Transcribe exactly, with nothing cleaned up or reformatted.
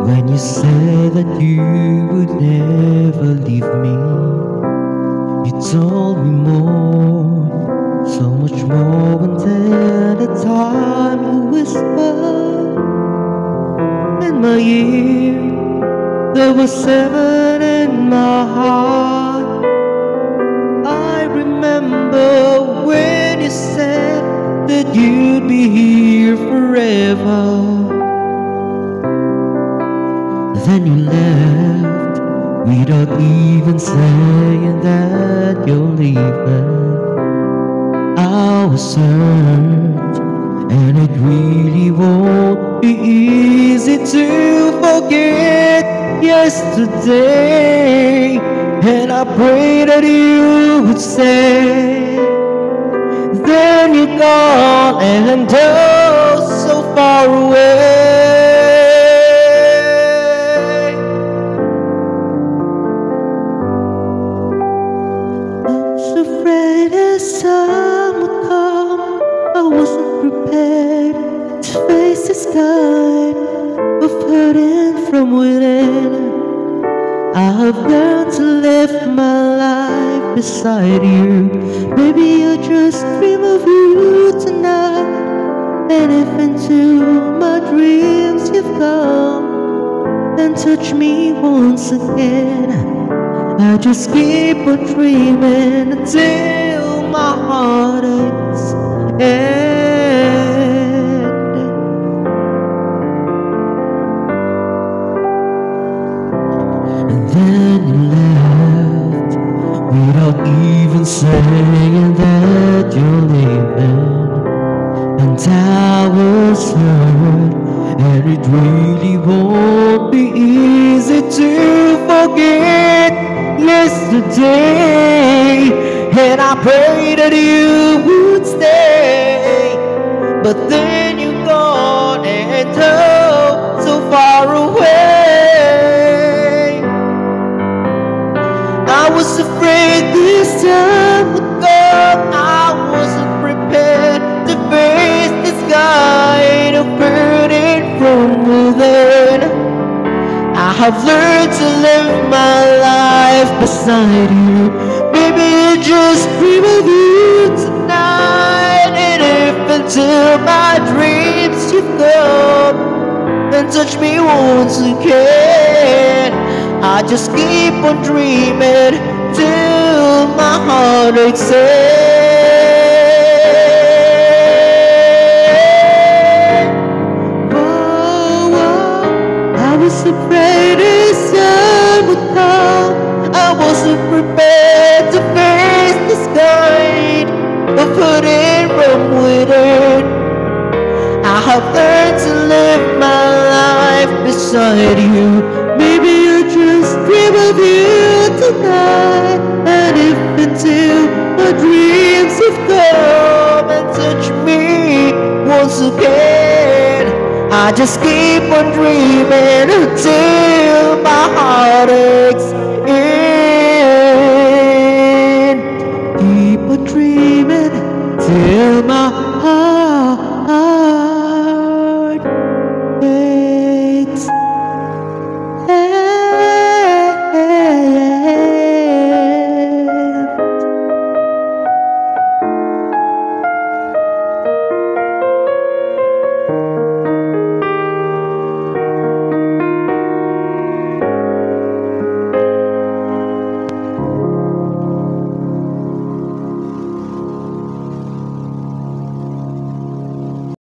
When you said that you would never leave me, you told me more, so much more. And then at time you whispered in my ear, there was seven in my heart. I remember when you said that you'd be here forever. Then you left without even saying that you're leaving. I was hurt, and it really won't be easy to forget yesterday. And I pray that you would stay. Then you're gone, and oh, so far away. Afraid as time would come, I wasn't prepared to face this kind of hurting from within. I have learned to live my life beside you. Maybe I just dream of you tonight. And if into my dreams you've come, then touch me once again. I just keep on dreaming until my heart aches end. And then you left without even saying that you're leaving. And I was hurt, and it really won't be easy to forget yesterday. And I pray that you would stay, but then you're gone, and oh, so far away. I was afraid this time would come. I wasn't prepared to face this kind of burden from within. I have learned to live my life beside you. Maybe I just dream of you tonight. And if into my dreams you've come, then touch me once again. I just keep on dreaming till my heart aches. I was afraid this time would come. I wasn't prepared to face this kind of hurting from within. I have learned to live my life beside you. Maybe I just dream of you tonight. And if into my dreams you've come and touch me once again, I just keep on dreaming until